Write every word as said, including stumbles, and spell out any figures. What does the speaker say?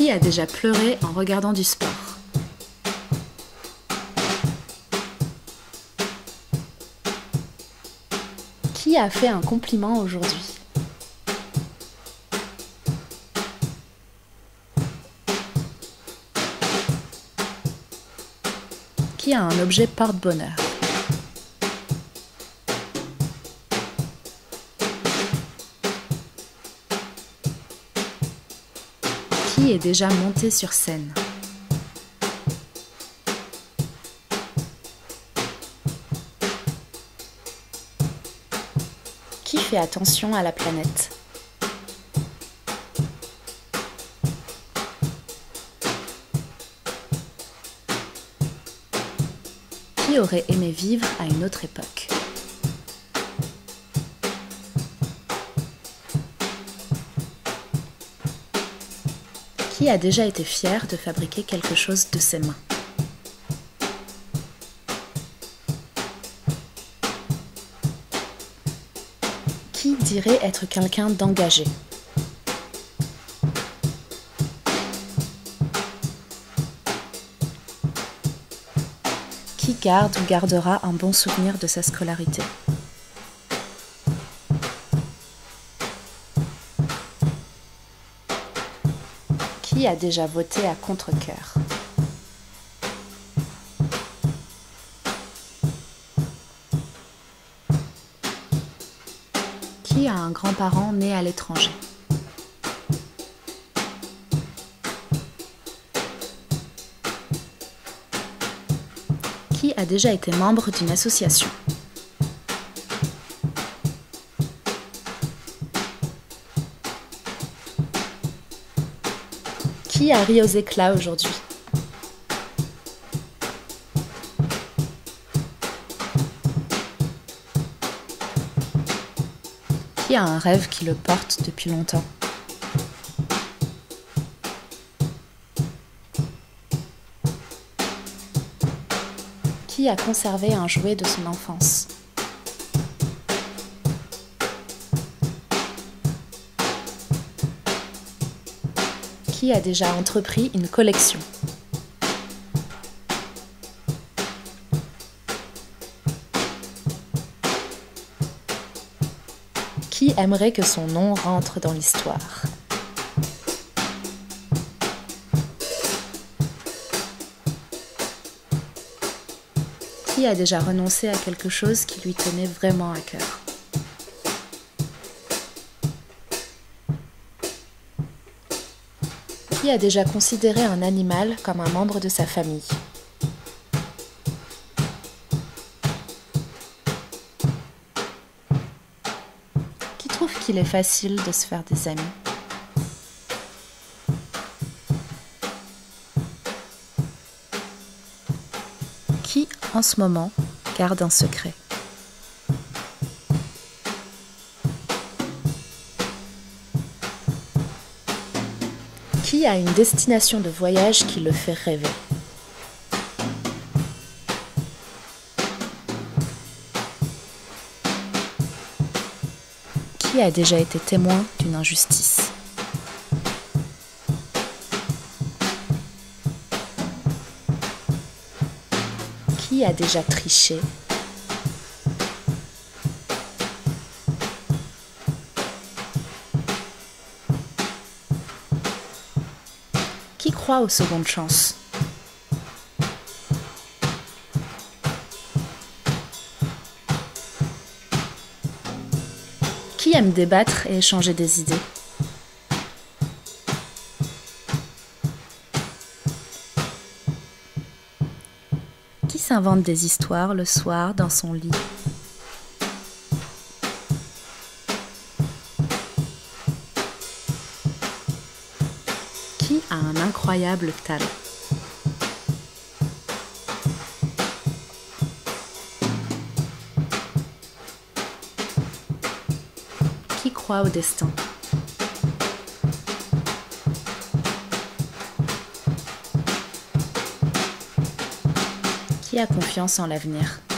Qui a déjà pleuré en regardant du sport? Qui a fait un compliment aujourd'hui? Qui a un objet porte-bonheur? Qui est déjà monté sur scène? Qui fait attention à la planète? Qui aurait aimé vivre à une autre époque? Qui a déjà été fier de fabriquer quelque chose de ses mains? Qui dirait être quelqu'un d'engagé? Qui garde ou gardera un bon souvenir de sa scolarité? Qui a déjà voté à contre-cœur? Qui a un grand-parent né à l'étranger? Qui a déjà été membre d'une association? Qui a ri aux éclats aujourd'hui? Qui a un rêve qui le porte depuis longtemps? Qui a conservé un jouet de son enfance? Qui a déjà entrepris une collection? Qui aimerait que son nom rentre dans l'histoire? Qui a déjà renoncé à quelque chose qui lui tenait vraiment à cœur? Qui a déjà considéré un animal comme un membre de sa famille? Qui trouve qu'il est facile de se faire des amis? Qui, en ce moment, garde un secret? Qui a une destination de voyage qui le fait rêver? Qui a déjà été témoin d'une injustice? Qui a déjà triché? Qui croit aux secondes chances? Qui aime débattre et échanger des idées? Qui s'invente des histoires le soir dans son lit? Qui a un incroyable talent? Qui croit au destin? Qui a confiance en l'avenir?